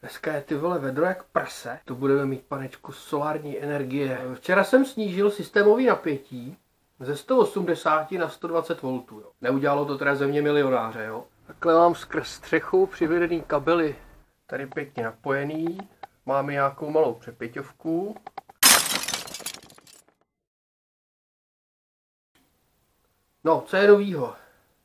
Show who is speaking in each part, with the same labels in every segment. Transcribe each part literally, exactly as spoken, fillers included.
Speaker 1: Dneska je ty vole vedro jak prase. To budeme mít, panečku, solární energie. Včera jsem snížil systémový napětí ze sto osmdesáti na sto dvacet voltů. Jo. Neudělalo to teda ze mě milionáře. Jo. Takhle mám skrz střechu přivedený kabely tady pěkně napojený. Máme nějakou malou přepěťovku. No, co je novýho?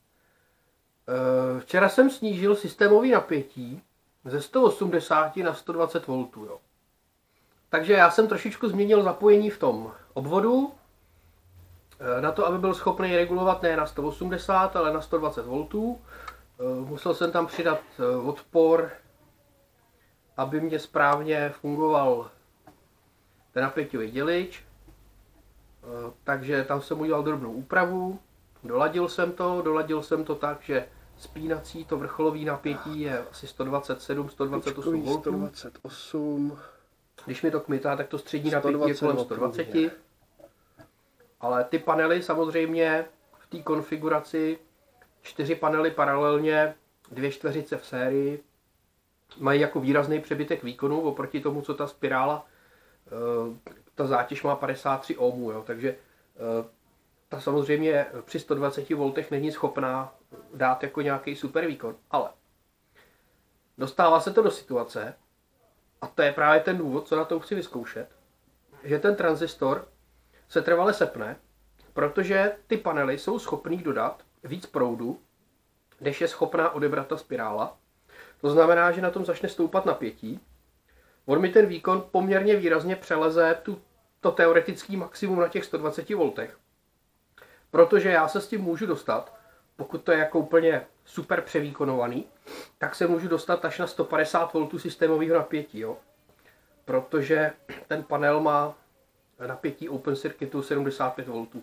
Speaker 1: Včera jsem snížil systémový napětí ze sto osmdesáti na sto dvacet voltů. Jo. Takže já jsem trošičku změnil zapojení v tom obvodu, na to, aby byl schopný regulovat ne na sto osmdesát, ale na sto dvacet voltů. Musel jsem tam přidat odpor, aby mě správně fungoval ten napěťový dělič. Takže tam jsem udělal drobnou úpravu, doladil jsem to, doladil jsem to tak, že spínací, to vrcholový napětí je asi sto dvacet sedm, sto dvacet osm voltů.
Speaker 2: sto dvacet osm.
Speaker 1: Když mi to kmitá, tak to střední napětí je kolem sto dvacet. Ale ty panely samozřejmě v té konfiguraci, čtyři panely paralelně, dvě čtveřice v sérii, mají jako výrazný přebytek výkonu oproti tomu, co ta spirála, ta zátěž má padesát tři ohmů, jo, takže ta samozřejmě při sto dvaceti voltech není schopná dát jako nějaký super výkon, ale dostává se to do situace, a to je právě ten důvod, co na to chci vyzkoušet, že ten tranzistor se trvale sepne, protože ty panely jsou schopný dodat víc proudu, než je schopná odebrat ta spirála. To znamená, že na tom začne stoupat napětí. On mi ten výkon poměrně výrazně přeleze tu, to teoretický maximum na těch sto dvaceti voltech. Protože já se s tím můžu dostat, pokud to je jako úplně super převýkonovaný, tak se můžu dostat až na sto padesát voltů systémového napětí. Jo? Protože ten panel má napětí open circuitu sedmdesát pět voltů.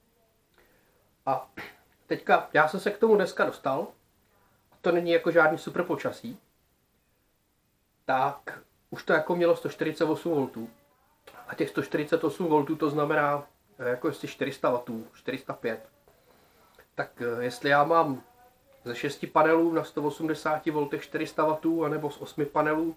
Speaker 1: A teďka já jsem se k tomu dneska dostal, a to není jako žádný super počasí, tak už to jako mělo sto čtyřicet osm voltů. A těch sto čtyřicet osm voltů to znamená jako jestli čtyři sta wattů, čtyři sta pět. Tak jestli já mám ze šesti panelů na sto osmdesáti voltech čtyři sta wattů, anebo z osmi panelů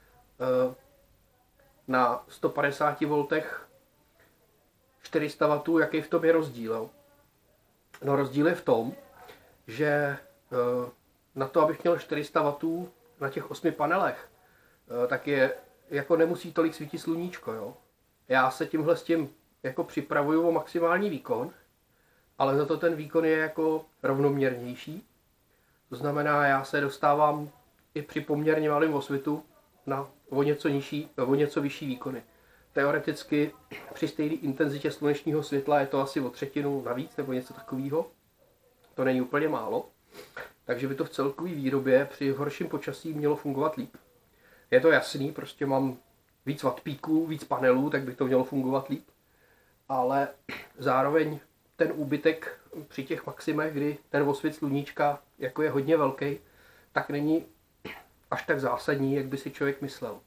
Speaker 1: na sto padesáti voltech čtyři sta wattů, jaký v tom je rozdíl? Jo? No rozdíl je v tom, že na to, abych měl čtyři sta wattů na těch osmi panelech, tak je jako nemusí tolik svítit sluníčko. Jo? Já se tímhle s tím jako připravuju o maximální výkon, ale za to ten výkon je jako rovnoměrnější. To znamená, já se dostávám i při poměrně malém osvitu na o něco nižší, o něco vyšší výkony. Teoreticky při stejné intenzitě slunečního světla je to asi o třetinu navíc nebo něco takového. To není úplně málo. Takže by to v celkové výrobě při horším počasí mělo fungovat líp. Je to jasný, prostě mám víc wattpíků, víc panelů, tak by to mělo fungovat líp. Ale zároveň ten úbytek při těch maximech, kdy ten osvit sluníčka jako je hodně velký, tak není až tak zásadní, jak by si člověk myslel.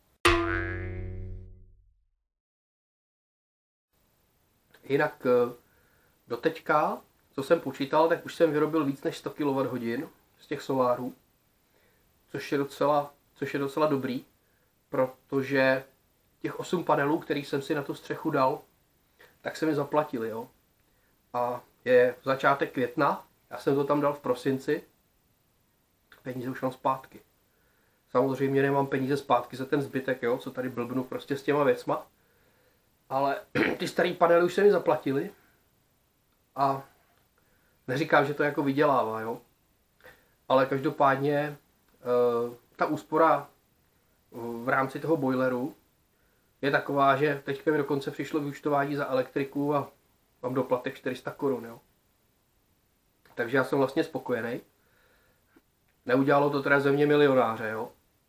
Speaker 1: Jinak doteďka, co jsem počítal, tak už jsem vyrobil víc než sto kilowatthodin z těch solárů, což je docela, což je docela dobrý, protože těch osm panelů, který jsem si na tu střechu dal, tak se mi zaplatili, jo. A je začátek května, já jsem to tam dal v prosinci, peníze už mám zpátky. Samozřejmě nemám peníze zpátky za ten zbytek, jo, co tady blbnu prostě s těma věcma. Ale ty starý panely už se mi zaplatili a neříkám, že to jako vydělává, jo. Ale každopádně e, ta úspora v rámci toho boileru je taková, že teďka mi dokonce přišlo vyúčtování za elektriku a mám doplatek čtyři sta korun, jo. Takže já jsem vlastně spokojený. Neudělalo to teda ze mě milionáře, jo.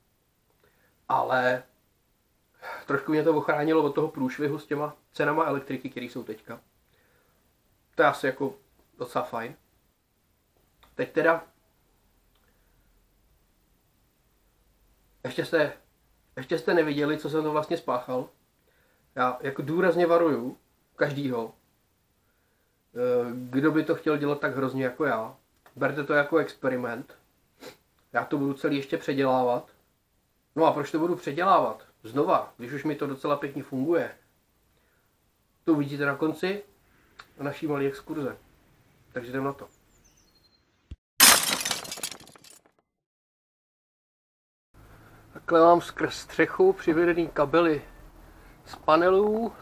Speaker 1: Ale trošku mě to ochránilo od toho průšvihu s těma cenama elektriky, které jsou teďka. To je asi jako docela fajn. Teď teda ještě jste, ještě jste neviděli, co jsem to vlastně spáchal. Já jako důrazně varuju každýho, kdo by to chtěl dělat tak hrozně jako já. Berte to jako experiment. Já to budu celý ještě předělávat. No a proč to budu předělávat? Znova, když už mi to docela pěkně funguje. To uvidíte na konci naší malé exkurze. Takže jdem na to. Takhle mám skrz střechu přivedený kabely z panelů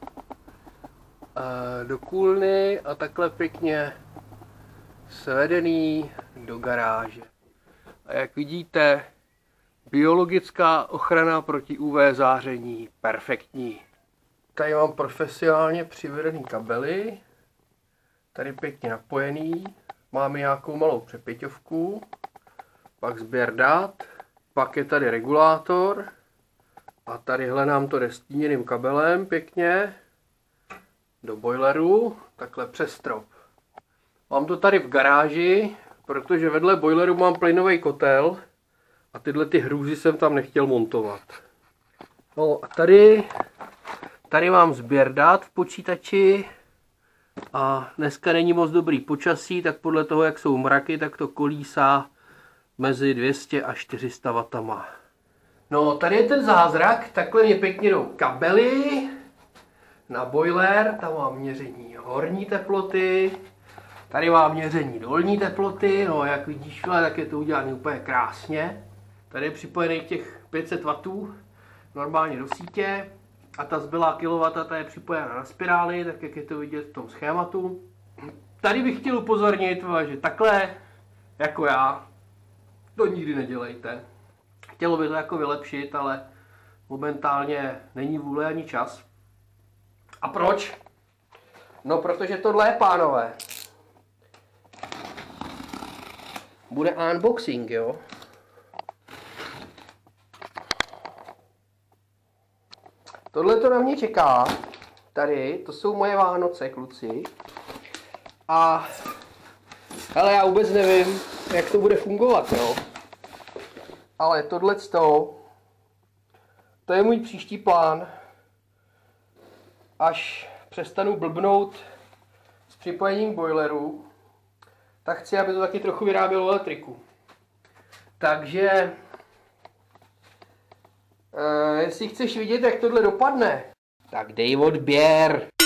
Speaker 1: do kůlny a takhle pěkně svedený do garáže. A jak vidíte, biologická ochrana proti U V záření perfektní. Tady mám profesionálně přivedený kabely, tady pěkně napojený, máme nějakou malou přepěťovku, pak sběr dat, pak je tady regulátor a tadyhle nám to jde stíněným kabelem pěkně do boileru, takhle přes strop. Mám to tady v garáži, protože vedle boileru mám plynový kotel a tyhle ty hrůzy jsem tam nechtěl montovat. No a tady, tady mám sběr dat v počítači a dneska není moc dobrý počasí, tak podle toho, jak jsou mraky, tak to kolísá mezi dvě stě a čtyři sta wattama. No tady je ten zázrak, takhle mě pěkně jdou kabely na boiler, tam mám měření horní teploty, tady mám měření dolní teploty, no jak vidíš, tak je to udělané úplně krásně. Tady je připojený těch pět set wattů normálně do sítě a ta zbylá kilowata ta je připojena na spirály, tak jak je to vidět v tom schématu. Tady bych chtěl upozornit, že takhle jako já to nikdy nedělejte. Chtělo by to jako vylepšit, ale momentálně není vůle ani čas. A proč? No protože tohle je, pánové, bude unboxing, jo? Tohle to na mě čeká. Tady, to jsou moje Vánoce, kluci. A hele, já vůbec nevím, jak to bude fungovat, jo? Ale tohleto, to je můj příští plán. Až přestanu blbnout s připojením boileru, tak chci, aby to taky trochu vyrábělo elektriku. Takže, uh, jestli chceš vidět, jak tohle dopadne, tak dej odběr.